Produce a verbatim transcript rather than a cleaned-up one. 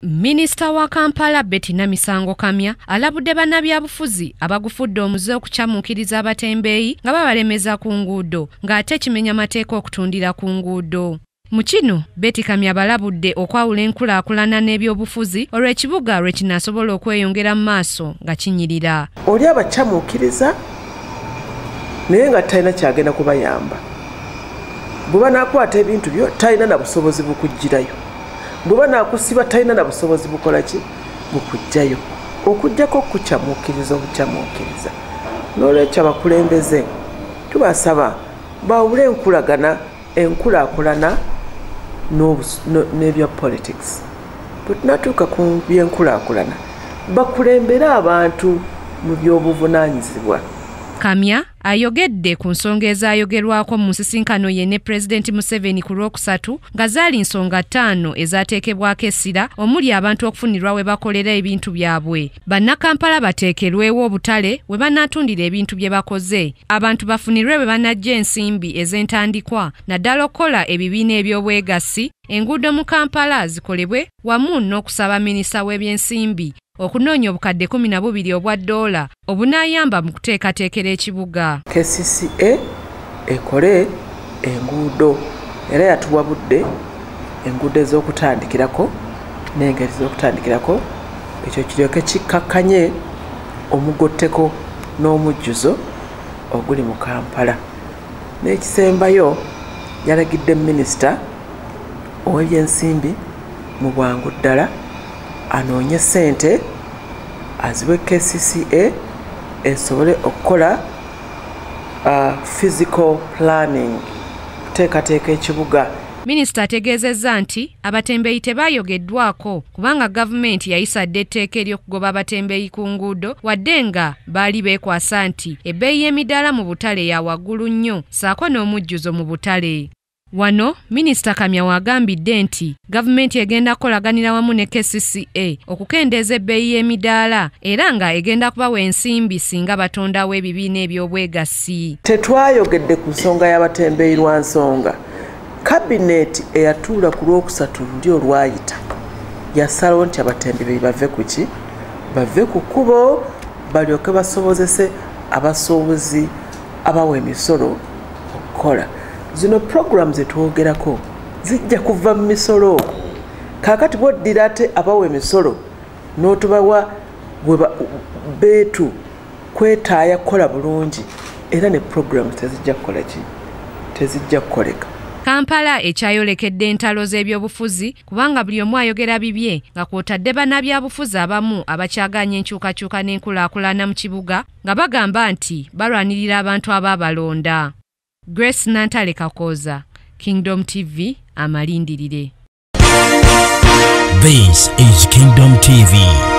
Minisita wa Kampala Betty Namisango Kamya alabudde bannabyabufuzi abagufudde omuze okukyamukiriza abatembeeyi nga babalemeza ku nguudo ng'ate kimenya mateeka okutundira ku nguudo. Mu kino Betty Kamya balabudde okwawula enkulaakulana n'ebyobufuzi olw'ekibuga lwe kinaasobola okweyongera mu maaso nga kinyirira. Oli abakyamukiriza naye nga talina kyagenda kubayamba. Bw'oba n'akwata ebintu byo talina na busobozi bukugirayo. Bw'oba n'akusiba talina na busobozi bukola ki bukujjayo. Okujjako okukyamukiriza obukyamukiriza. N'olwekyo abakulembeze tubasaba bawule enkulagana enkulaakulana n'ebya politics. Bwe tunatuuka ku byenkulaakulana bakulembere abantu mu by'obuvunaanyizibwa. Kamya ayogedde ku nsonga ezaayogerwako mu nsisinkano ye ne Pulezidenti Museveni ku Lwokusatu nga zaali nsonga ttaano ezaateekebwako essira omuli abantu okufunirwa we bakolera ebintu byabwe. Bannakampala bateekerwewo obutale we banaatundira ebintu bye bakoze, abantu bafunirwe we banajja ensimbi ez'entandikwa, naddala okukola ebibiina eby'obwegassi, enguudo mu Kampala zikolebwe wamu n'okusaba minisita w'ebyensimbi okunoonya obukadde kumi na bubiri obwa ddoola obunaayamba mu kuteekateekera ekibuga. K C C A ekole enguudo era yatuwabudde enguudo ez'okutandikirako n'engeri z'okutandikirako, ekyo kiryoke kikkakkanye omugotteko n'omujjuzo oguli mu Kampala. N'ekisembayo yalagidde minisita ow'ebyensimbi mu bwangu ddala anoonye ssente aziwe K C C A esobole okukola uh, physical planning kuteekateeka ekibuga. Minisita ategeezezza nti abatembeeyi tebaayogeddwako kubanga gavumenti yayisadde etteeka ery'okugoba abatembeeyi ku nguudo wadde nga baali beekwasa nti ebbeeyi y'emidaala mu butale ya waggulu nnyo ssaako n'omujjuzo mu butale. Wano Minisita Kamya wagambidde nti gavumenti egenda kukolaganira wamu ne K C C A okukendeeza ebbeeyi y'emidaala era nga egenda kubawa ensimbi singa batondawo ebibiina eby'obwegassi. Tetwayogedde ku nsonga y'abatembeeyi lwa nsonga. Kabineeti eyatuula ku Lwokusatu luli olwayita yasalawo nti abatembeeyi bave ku ki? Bave ku kkubo balyoke basobozese abasuubuzi abawa emisolo okukola. Zino programs etwogerako zijja kuva mu misolo. Kaakati bw'oddira ate abawa emisolo n'otubawa beetu kwetaaya kukola bulungi era ne programs tezijja kukola ki? Tezijja kukoleka. Kampala ekyayolekedde entalo z'ebyobufuzi kubanga buli omu ayogera bibye nga kw'otadde bannabyabufuzi abamu abakyaganya enkyukakyuka n'enkulaakulana mu kibuga nga bagamba nti balwanirira abantu abaabalonda. Grace Nantale Kakoza, Kingdom T V, amalindirire. This is Kingdom T V.